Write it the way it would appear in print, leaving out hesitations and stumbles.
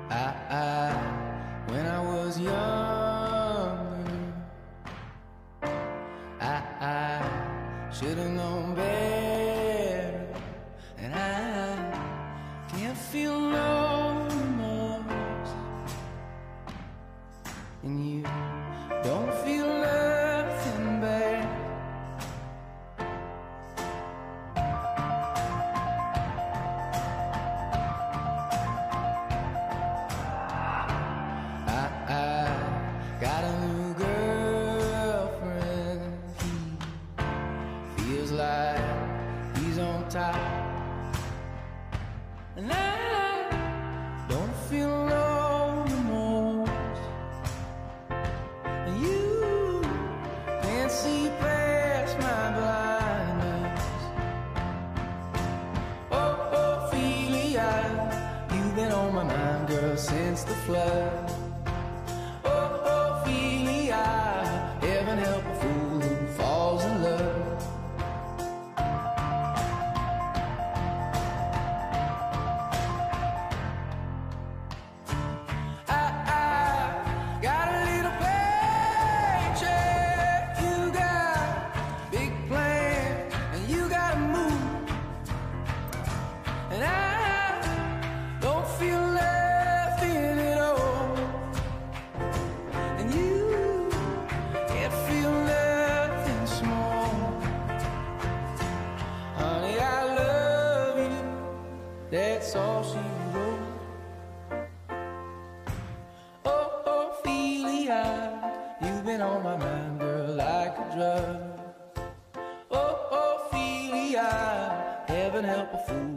When I was younger, I should have known better, and I can't feel no remorse, and you don't feel nothing bad. I got a new girlfriend. He feels like he's on top, and I don't feel no remorse, and you can't see past my blindness. Oh, Ophelia, you've been on my mind, girl, since the flood. Heaven help a fool who falls in love. I got a little paycheck, you got big plans, and you gotta move, and I don't feel nothing at all, and you feel nothing small. Honey, I love you, that's all she wrote. Oh, Ophelia, you've been on my mind, girl, like a drug. Oh, Ophelia, heaven help a fool